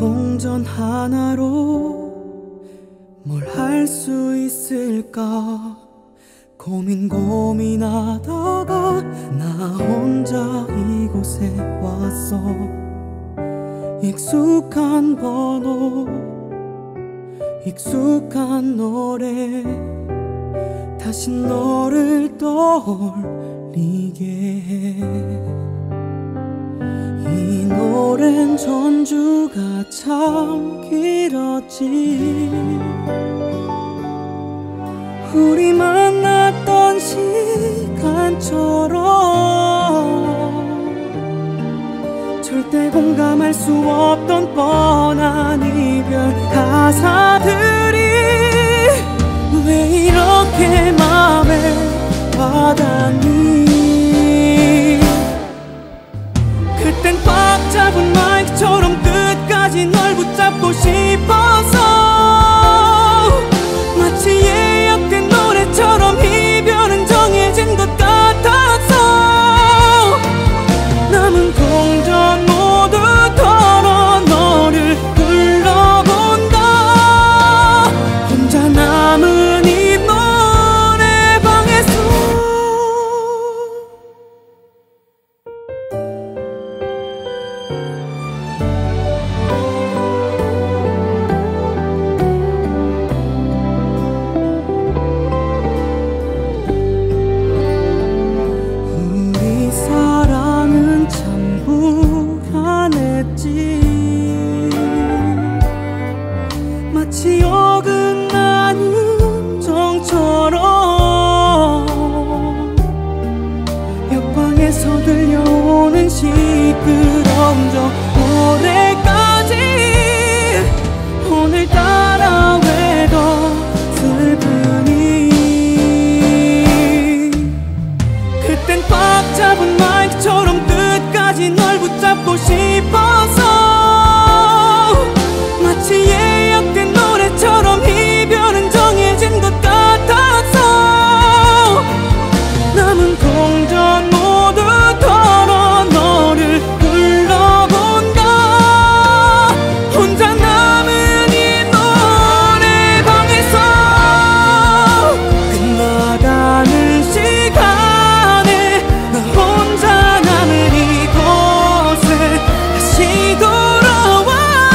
동전 하나로 뭘 할 수 있을까 고민하다가 나 혼자 이곳에 왔어. 익숙한 번호, 익숙한 노래, 다시 너를 떠올리게 해. 이 노래는 전주가 참 길었지. 우리 만났던 시간처럼 절대 공감할 수 없던 뻔한 이별 가사들이 왜 이렇게 맘에 와닿니. 그땐 꽉 잡은 마이크처럼 끝까지 널 붙잡고 싶어서 마치 예약된 노래처럼 이별은 정해진 것 같아서 남은 동전 모두 털어 너를 불러본다. 혼자 남은 이 노래방에서 마치 어긋난 음정처럼 옆방에서 들려오는 시끄러운 저 노래까지 오늘따라 왜 더 슬프니. 그땐 꽉 잡은 마이크처럼 끝까지 널 붙잡고 싶어서 마치 예약된 노래처럼 이별은 정해진 것 같아서 남은 동전 모두 털어 너를 불러본다. 혼자 남은 이 노래방에서 끝나가는 시간에 나 혼자 남은 이곳에 다시 돌아와.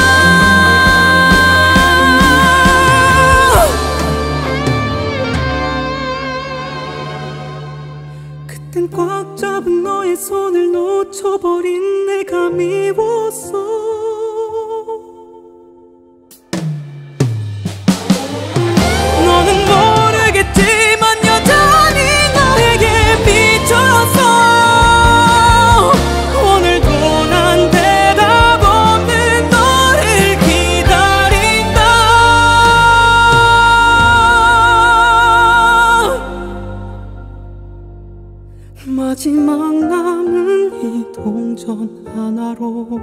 그땐 꽉 잡은 너의 손을 놓쳐버린 내가 미웠어. 너는 모르겠지만 여전히 나에게 미쳤어. 오늘도 난 대답 없는 너를 기다린다. 마지막 남은 이 동전 하나로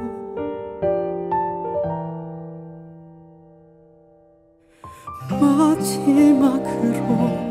마지막으로